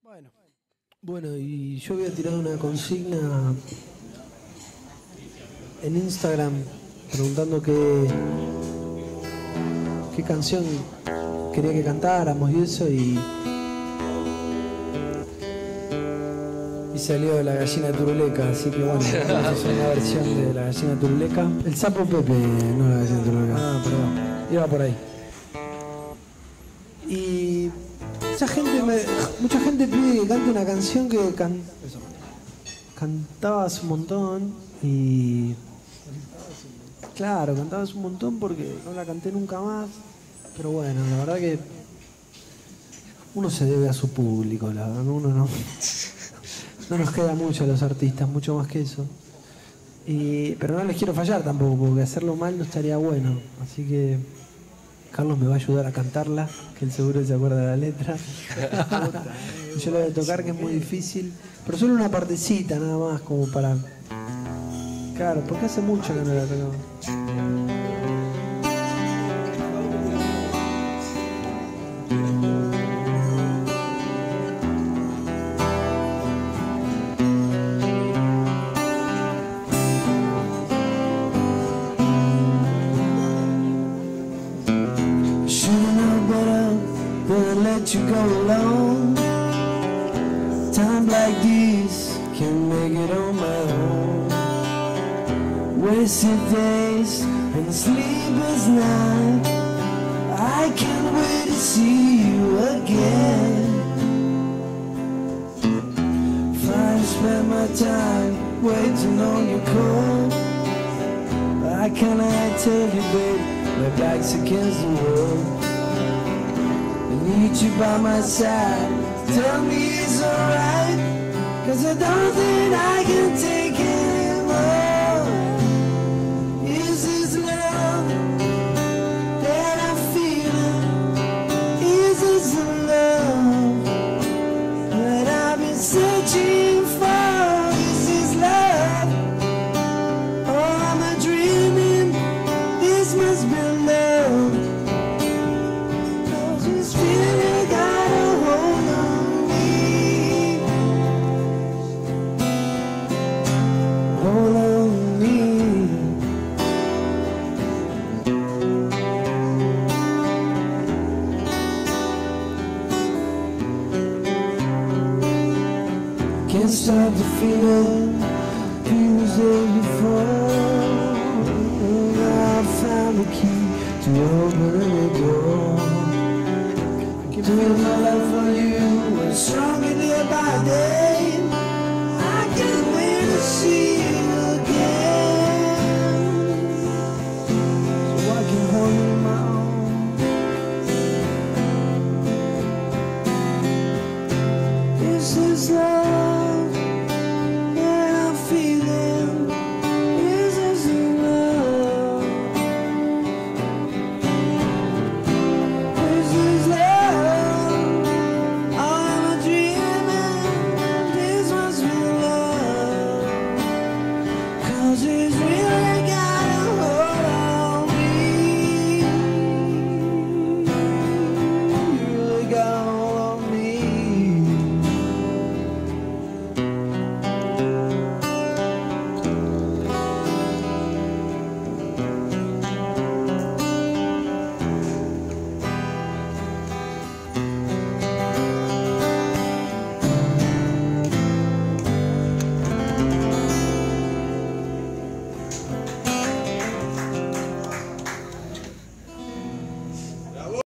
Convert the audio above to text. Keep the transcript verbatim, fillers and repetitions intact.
Bueno, bueno, y yo había tirado una consigna en Instagram preguntando qué, qué canción quería que cantáramos y eso, y, y salió de La Gallina Turuleca, así que bueno, es una versión de La Gallina Turuleca. El Sapo Pepe, no La Gallina Turuleca. Ah, perdón, iba por ahí. Y mucha gente, me, mucha gente pide que cante una canción que can, cantabas un montón y... Claro, cantabas un montón porque no la canté nunca más. Pero bueno, la verdad que uno se debe a su público, la verdad, uno no, no nos queda mucho a los artistas, mucho más que eso. Y, pero no les quiero fallar tampoco, porque hacerlo mal no estaría bueno. Así que Carlos me va a ayudar a cantarla, que él seguro se acuerda de la letra. Yo la voy a tocar, que es muy difícil, pero solo una partecita nada más, como para... Claro, porque hace mucho que no la tocamos. You go alone. Time like this can't make it on my own. Wasted days and a sleepless night. I can't wait to see you again. If I spend my time waiting on your call, I cannot tell you, babe, my back's against the wall. Need you by my side. Tell me it's alright, 'cause I don't think I can take anymore. Is this love that I'm feeling? Is this the love that I've been searching for? Is this love? Oh, am I dreaming? This must be love. Can't stop the feeling, feels there before. I found the key to open the door. Doing my love for you, and stronger day by day. I can't wait to see